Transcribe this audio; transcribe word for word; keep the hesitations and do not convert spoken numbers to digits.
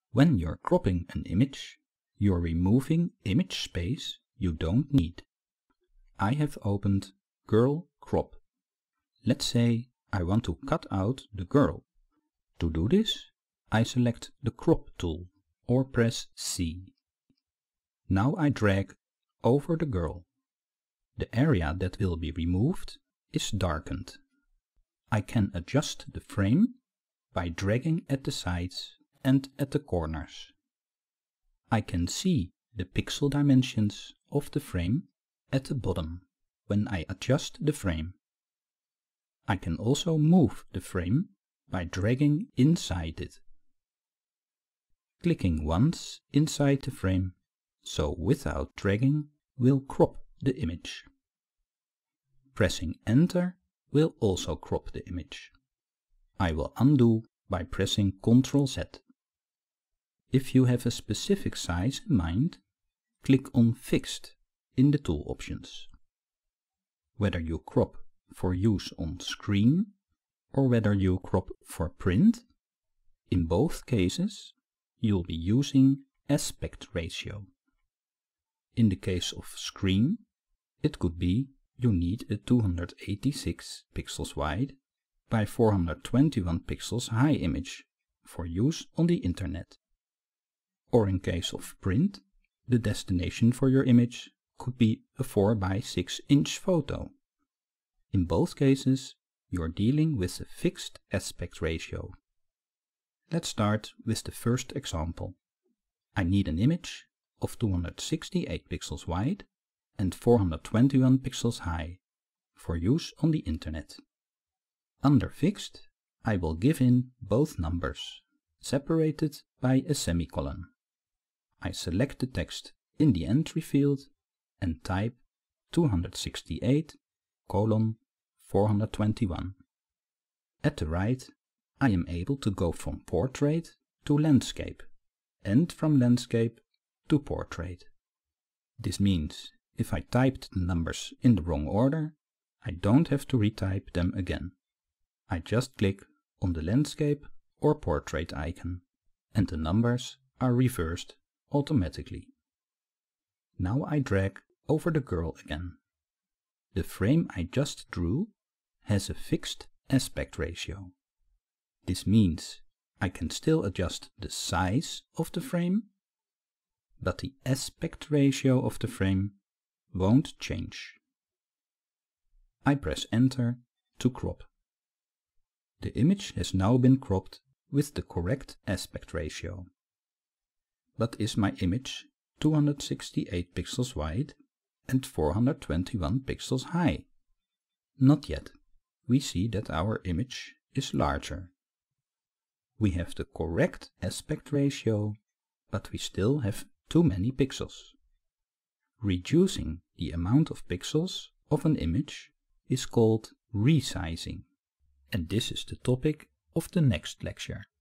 When you're cropping an image, you're removing image space you don't need. I have opened Girl Crop. Let's say I want to cut out the girl. To do this, I select the Crop tool or press C. Now I drag over the girl. The area that will be removed is darkened. I can adjust the frame by dragging at the sides and at the corners. I can see the pixel dimensions of the frame at the bottom when I adjust the frame. I can also move the frame by dragging inside it. Clicking once inside the frame, so without dragging, will crop the image. Pressing Enter will also crop the image. I will undo by pressing control Z. If you have a specific size in mind, click on Fixed in the tool options. Whether you crop for use on screen or whether you crop for print, in both cases you'll be using aspect ratio. In the case of screen, it could be you need a two hundred eighty-six pixels wide by four hundred twenty-one pixels high image for use on the internet. Or in case of print, the destination for your image could be a four by six inch photo. In both cases, you're dealing with a fixed aspect ratio. Let's start with the first example. I need an image of two hundred sixty-eight pixels wide and four hundred twenty-one pixels high for use on the internet. Under Fixed, I will give in both numbers, separated by a semicolon. I select the text in the entry field and type two hundred sixty-eight colon four hundred twenty-one. At the right, I am able to go from portrait to landscape and from landscape to portrait. This means if I typed the numbers in the wrong order, I don't have to retype them again. I just click on the landscape or portrait icon and the numbers are reversed automatically. Now I drag over the girl again. The frame I just drew has a fixed aspect ratio. This means I can still adjust the size of the frame, but the aspect ratio of the frame won't change. I press Enter to crop. The image has now been cropped with the correct aspect ratio. But is my image two hundred sixty-eight pixels wide and four hundred twenty-one pixels high? Not yet. We see that our image is larger. We have the correct aspect ratio, but we still have too many pixels. Reducing the amount of pixels of an image is called resizing, and this is the topic of the next lecture.